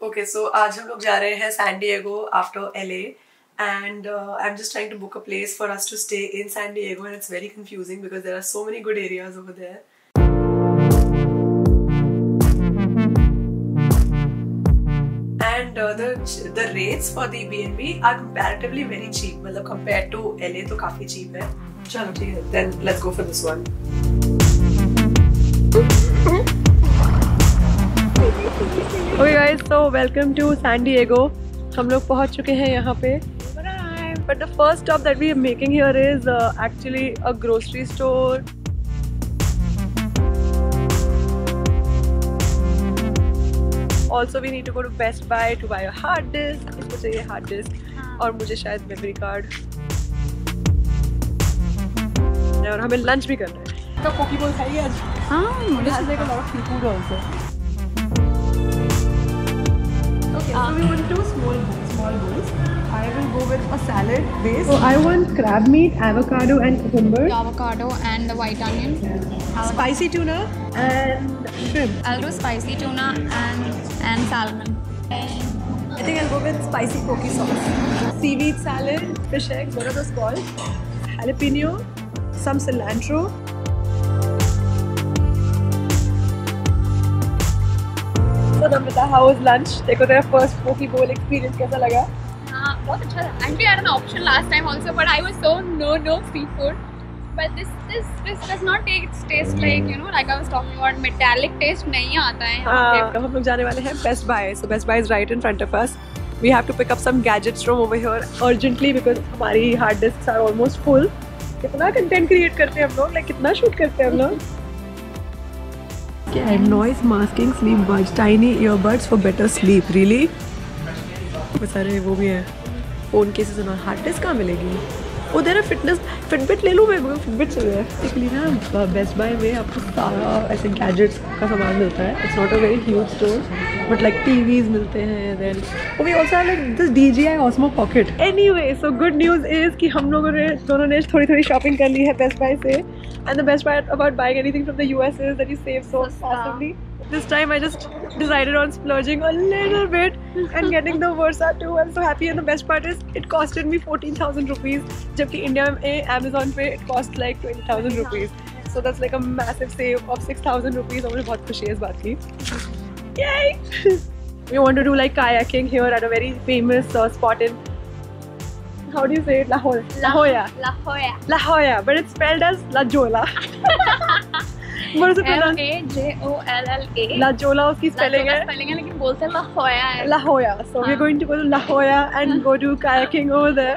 Okay, so आज हम लोग जा रहे हैं San Diego after LA and I'm just trying to book a place for us to stay in San Diego and it's very confusing because there are so many good areas over there. And the rates for the B&B are comparatively very cheap. मतलब compared to LA तो काफी cheap है. चलो ठीक है. Then let's go for this one. Okay guys, so welcome to San Diego. हम लोग पहुंच चुके हैं यहाँ पे. But the first stop that we are making here is actually a grocery store. Also we need to go to Best Buy to buy a hard disk. इसको चाहिए hard disk और मुझे शायद memory card. और हमें lunch भी करना है. तो पोकी बोल खाइए आज. हाँ, मुझे खाने का lot of seafood also. Okay, so we want two small bowls. I will go with a salad base. So I want crab meat, avocado and cucumber. Avocado and the white onion. Spicy tuna and shrimp. I'll do spicy tuna and salmon. I think I'll go with spicy poke sauce. Seaweed salad, fish eggs, what are those called? Jalapeno, some cilantro. So Namrata, how was lunch? देखो तेरा first poke bowl experience कैसा लगा? हाँ, बहुत अच्छा था. Actually, I had an option last time also, but I was so no seafood. But this does not taste like, you know, like I was talking about, metallic taste नहीं आता है. हाँ, हम लोग जाने वाले हैं Best Buy. So Best Buy is right in front of us. We have to pick up some gadgets from over here urgently because हमारी hard disks are almost full. कितना content create करते हैं हम लोग, like कितना shoot करते हैं हम लोग. Yeah, noise masking sleep buds, tiny earbuds for better sleep. Really? वो सारे वो भी हैं. फोन केसेस और हार्ड डिस्क कहाँ मिलेगी? उधर है फिटबिट ले लूँ मैं. फिटबिट चाहिए. एक्चुअली ना बेस्ट बाय में आपको सारा ऐसे गैजेट्स का सामान मिलता है. It's not a very huge store but like TVs मिलते हैं. Then we also have like this DJI Osmo Pocket. Anyway, so good news is कि हम लोगों ने दोनों ने थोड़ी शॉपिंग कर ली है बेस्ट बाय से. And the best part about buying anything from the US is that you save so massively. This time I just decided on splurging a little bit and getting the Versa 2. I'm so happy, and the best part is it costed me 14,000 rupees. जबकि India में Amazon पे it cost like 20,000 rupees. So that's like a massive save of 6,000 rupees. और मुझे बहुत खुशी है इस बात की. Yay! We want to do like kayaking here at a very famous spot in. How do you say it? La Jolla. La Jolla. La Jolla, but it's spelled as La Jolla. What is it pronounced? LAJOLLA. La Jolla उसकी spelling है. Spelling है लेकिन बोलते हैं La Jolla है. La Jolla. So we're going to go to La Jolla and go do kayaking over there.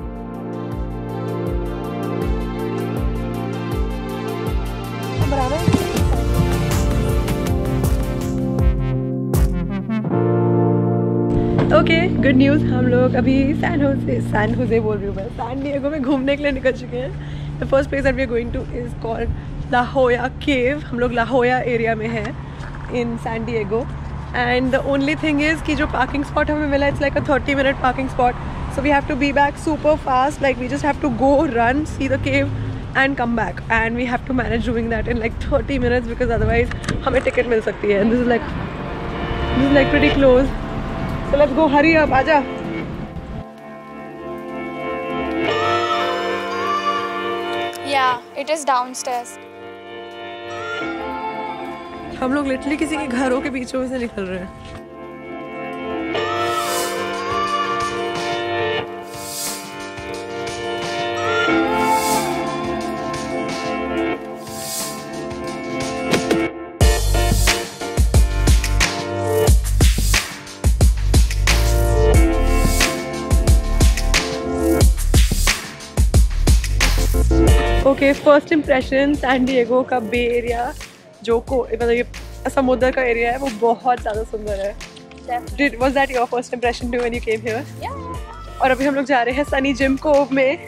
Okay, good news. हम लोग अभी सैन होजे बोल रही हूँ मैं, सैन डिएगो में घूमने के लिए निकल चुके हैं. The first place that we are going to is called La Jolla cave. हम लोग ला जोला एरिया में हैं in San Diego. And the only thing is कि जो पार्किंग स्पॉट हमें मिला it's like a 30-minute parking spot. So we have to be back super fast. Like we just have to go run see the cave and come back, and we have to manage doing that in like 30 minutes because otherwise हमें ticket मिल सकती है. And this is like pretty close. So let's go, hurry up, आजा. Yeah, it is downstairs. हम लोग literally किसी के घरों के बीचों में से निकल रहे हैं. Okay, first impression San Diego का बे एरिया जो मतलब ये समुद्र का एरिया है वो बहुत ज़्यादा सुंदर है. Was that your first impression too when you came here? Yeah. और अभी हम लोग जा रहे हैं सनी जिम कोव में.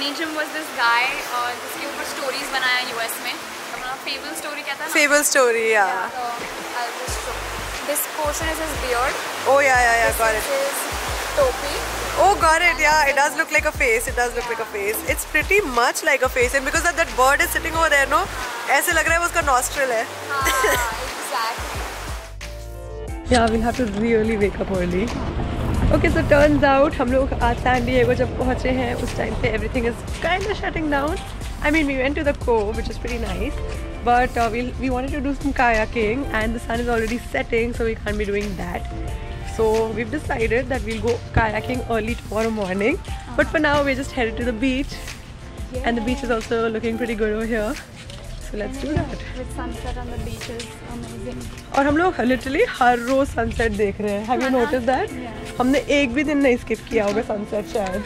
Kanijim was this guy जिसके ऊपर stories बनाया US में. अपना Fable story कहता है ना? Fable story, yeah. So I'll just show. This portion is his beard. Oh yeah, got it. This is topi. Oh, got it. Yeah, it does look like a face. It does look like a face. It's pretty much like a face, and because that bird is sitting over there, no, ऐसे लग रहा है वो उसका nostril है. Exactly. Yeah, we'll have to really wake up early. Okay, so turns out हम लोग आज San Diego जब पहुँचे हैं उस टाइम पे everything is kind of shutting down. I mean, we went to the cove, which is pretty nice, but we wanted to do some kayaking, and the sun is already setting, so we can't be doing that. So we've decided that we'll go kayaking early tomorrow morning. But for now, we're just headed to the beach, and the beach is also looking pretty good over here. So let's do that. With sunset on the beach is amazing. और हम लोग literally हर रोज sunset देख रहे हैं. Have you noticed that? Yeah. हमने एक भी दिन नहीं skip किया होगा sunset शायद.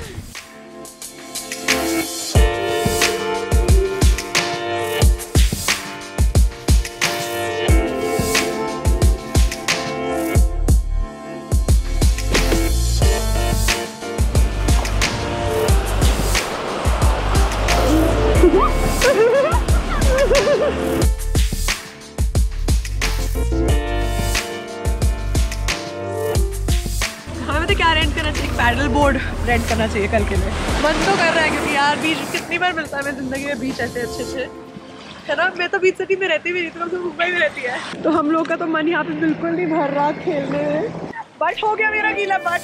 क्या रेंट करना चाहिए? पैडल बोर्ड रेंट करना चाहिए कल के लिए. मन तो कर रहा है क्योंकि यार बीच कितनी बार मिलता है मेरी जिंदगी में बीच ऐसे अच्छे है ना. मैं तो बीच सिटी में रहती भी नहीं, तो मुंबई में रहती है, तो हम लोग का तो मन यहाँ पे बिल्कुल नहीं भर रहा खेलने में. बट हो गया मेरा गीला बट.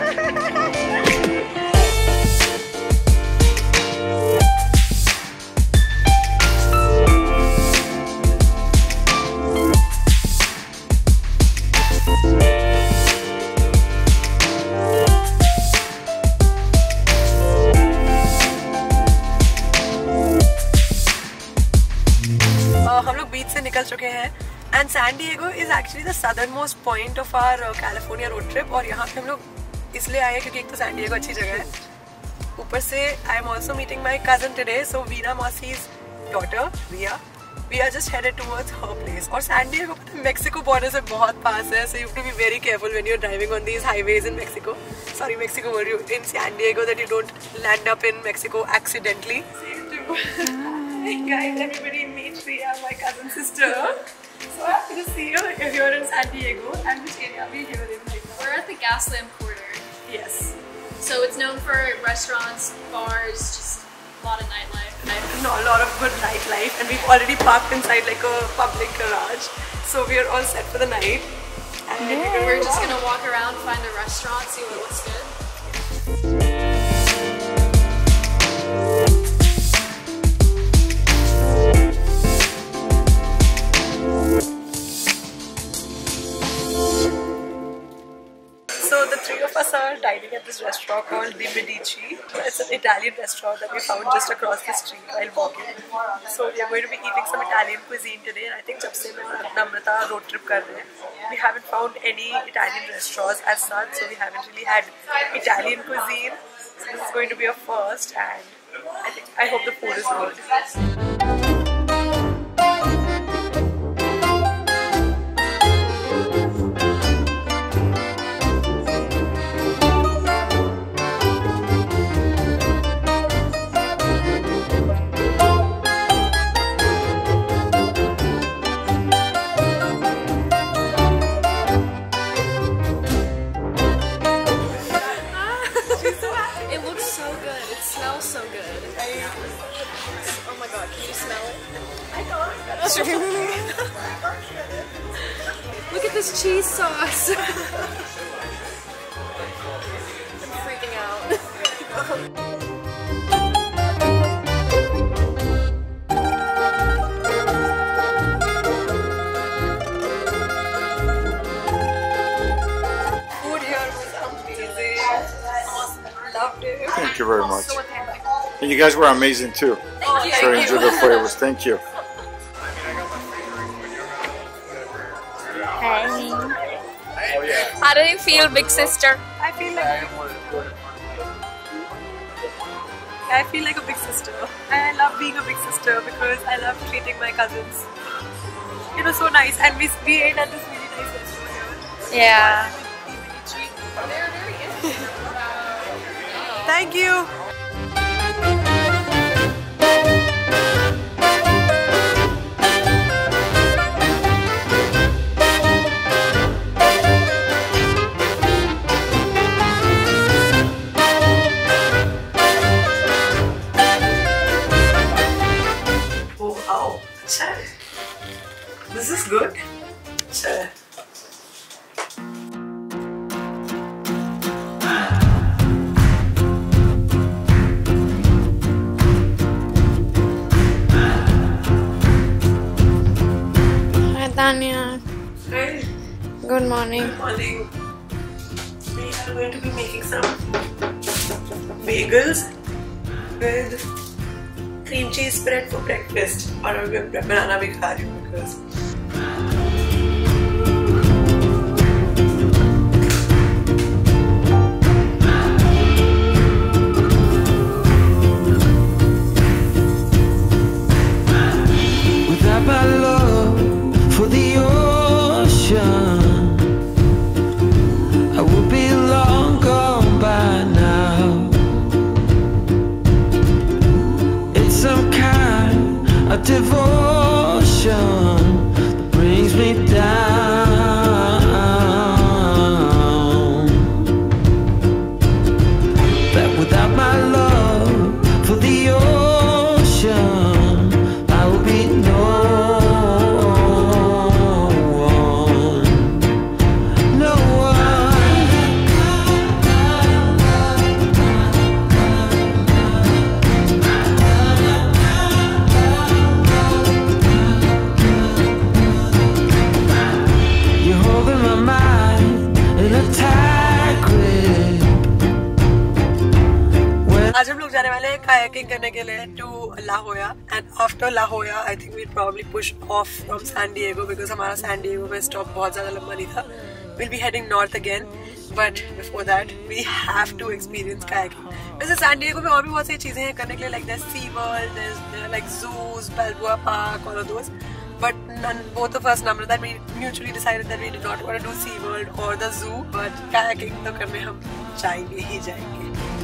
हम लोग बीच से निकल चुके हैं and San Diego is actually the southern most point of our California road trip. और यहाँ पे हम लोग इसलिए आए हैं क्योंकि एक तो सैन डिएगो अच्छी जगह है, ऊपर से I am also meeting my cousin today, so Veena मासीज daughter Riya. We are just headed towards her place. और सैन डिएगो मेक्सिको बॉर्डर से बहुत पास है, so you have to be very careful when you are driving on these highways in Mexico. Sorry Mexico बोल रही हूँ, in San Diego, that you don't land up in Mexico accidentally. Guys, everybody meet Riya, my cousin sister. So happy to see you here in San Diego. And which area are we here in right now? We're at the Gaslamp Quarter. Yes. So it's known for restaurants, bars, just a lot of nightlife. No, a lot of good nightlife, and we've already parked inside like a public garage. So we are all set for the night. And we're just gonna walk around, find a restaurant, see what looks good. So the three of us are dining at this restaurant called The Medici. It's an Italian restaurant that we found just across the street while walking. So we are going to be eating some Italian cuisine today, and I think जब से मैं और Namrata road trip कर रहे हैं, we haven't found any Italian restaurants as such, so we haven't really had Italian cuisine. So this is going to be a first, and I hope the food is good. Look at this cheese sauce. I'm freaking out. Food here was amazing. Awesome. Loved it. Thank you very much. And you guys were amazing too. So I enjoyed the flavors. Thank you. How do you feel, big sister? I feel like a big sister. And I love being a big sister because I love treating my cousins. It was so nice, and we ate at this really nice restaurant here. Yeah. Thank you. Hi. Good morning. Good morning. We are going to be making some bagels with cream cheese spread for breakfast. और अभी मैं banana भी खा रही हूँ because without my love for the ocean, I would be long gone by now. It's some kind of devotion that brings me down. That without my love for the ocean, I will be no one, no one. You're holding my mind in a tight grip. आज हम लोग जाने वाले हैं kayaking करने के लिए to La Jolla and after La Jolla I think we'll probably push off from San Diego because हमारा San Diego में stop बहुत ज़्यादा लंबा नहीं था. We'll be heading north again but before that we have to experience kayaking. वैसे San Diego में और भी बहुत सी चीजें हैं करने के लिए like there's Sea World, there's like zoos, Balboa Park, all of those. But both of us, Namrata and me, mutually decided that we did not want to do Sea World or the zoo, but kayaking तो करने हम जाएंगे ही जाएंगे.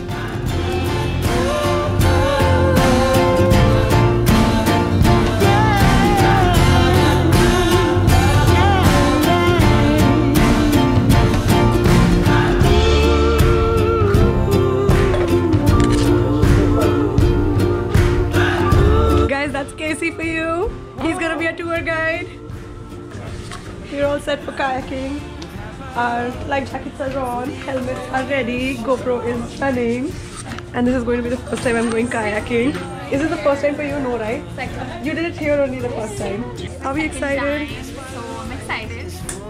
Guys, that's Casey for you. He's gonna be a tour guide. We're all set for kayaking. Our life jackets are on, helmets are ready, GoPro is running, and this is going to be the first time I'm going kayaking. Is this the first time for you? No, right? Second. You did it here only the first time. Are we excited? So I'm excited.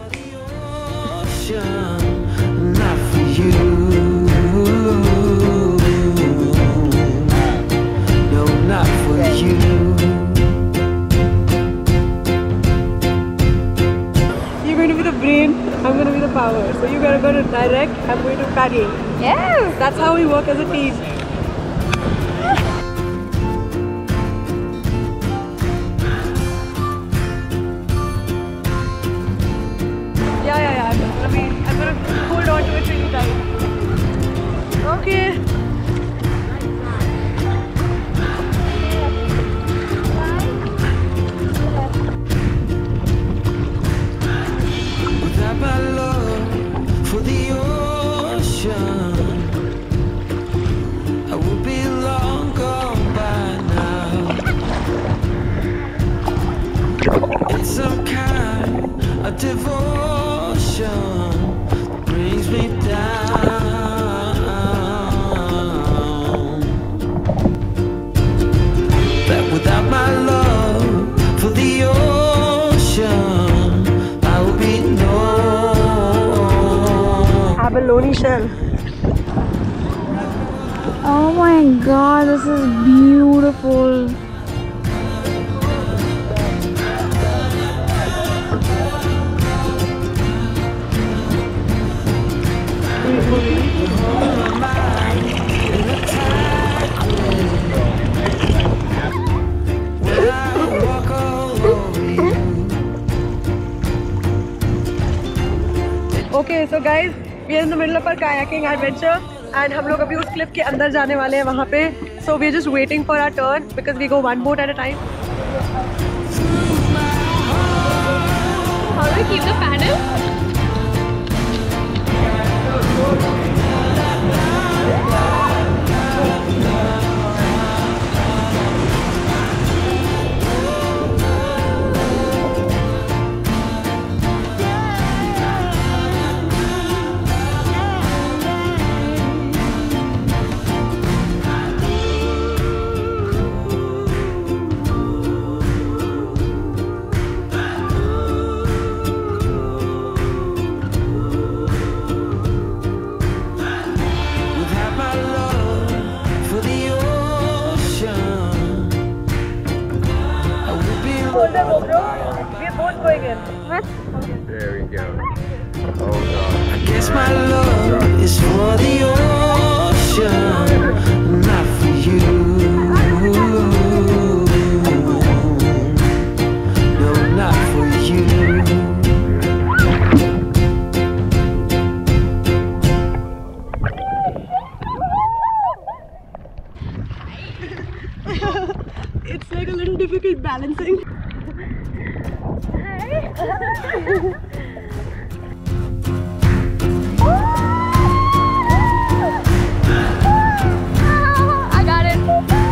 Ocean, not for you. No, not for you. You're going to be the brain, I'm going to be the power. So you're going to go to direct, I'm going to paddle. Yes. That's how we work as a team. Yeah. I'm gonna hold on to it really tight. Okay. Without my love for the ocean, I would be long gone by now. It's some kind of devotion that brings me down. That without my love for the ocean, I will be no. Abalone shell. Oh my God, this is beautiful. Okay, so guys, we are in the middle of our kayaking adventure and हम लोग अभी उस cliff के अंदर जाने वाले हैं वहाँ पे. So we are just waiting for our turn because we go one boat at a time. How do we keep the paddle? together. Oh God. I guess my love is for the ocean, not for you. No, not for you. It's like a little difficult balancing. I got it.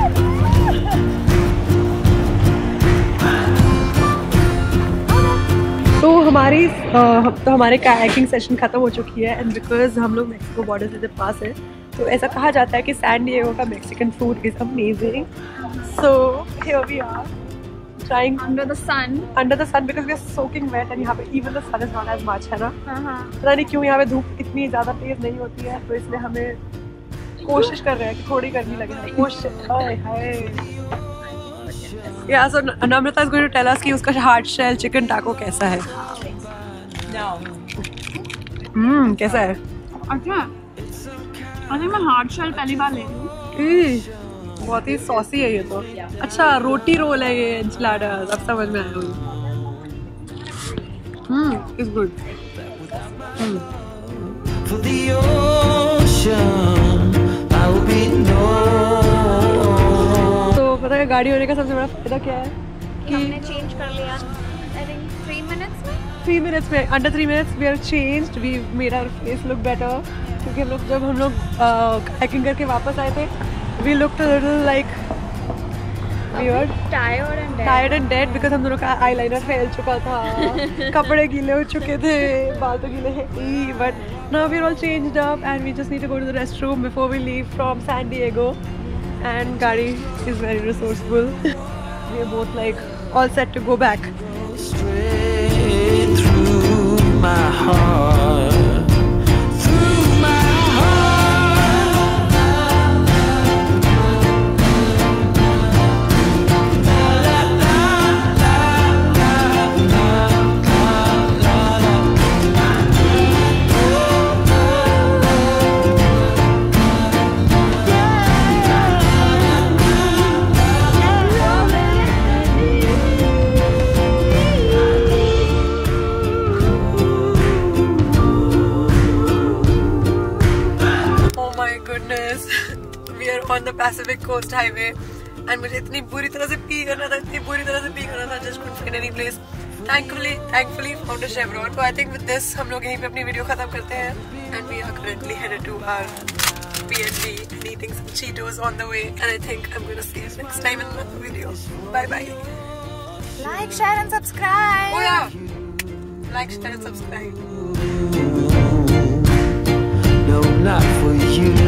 तो हमारे kayaking session खत्म हो चुकी है and because हम लोग Mexico border से जब पास है तो ऐसा कहा जाता है कि सैन डिएगो का Mexican food is amazing. So here we are trying Under the sun. because we are soaking wet and यहाँ पे even the sun is not as much है ना. पता नहीं क्यों यहाँ पे धूप इतनी ज़्यादा तेज नहीं होती है तो इसलिए हमें कोशिश कर रहे हैं कि थोड़ी गर्मी लगे. कोशिश. Yeah, so Namrata is going to tell us कि उसका hard shell chicken taco कैसा है. कैसा है? अच्छा. अरे मैं हार्ड शेल पहली बार ले रही हूँ. बहुत ही सॉसी है ये तो. अच्छा रोटी रोल है ये enchiladas. अब समझ में आया मुझे. It's good. For the ocean, I will be known. तो पता है गाड़ी होने का सबसे बड़ा फायदा क्या है कि हमने चेंज कर लिया. I think 3 minutes में. 3 minutes में under 3 minutes we are changed. We made our face look better क्योंकि जब हम लोग हाइकिंग करके वापस आए थे we looked a little like weird, tired and dead because हम दोनों का eyeliner फैल चुका था, कपड़े गीले हो चुके थे, बाल तो गीले हैं ही. But now we're all changed up and we just need to go to the restroom before we leave from San Diego. And Gadi is very resourceful. We are both like all set to go back. Straight through my heart, through my heart. La la la la la la la la. We are on the Pacific Coast Highway and मुझे इतनी बुरी तरह से P करना था just couldn't find any place. Thankfully found a Chevron. So I think with this हम लोग यहीं पे अपनी वीडियो खत्म करते हैं and we are currently headed to our PNG and eating some Cheetos on the way and I think I'm going to see you next time in another video. Bye bye. Like, share and subscribe. Oh yeah, like, share and subscribe. No, not for you.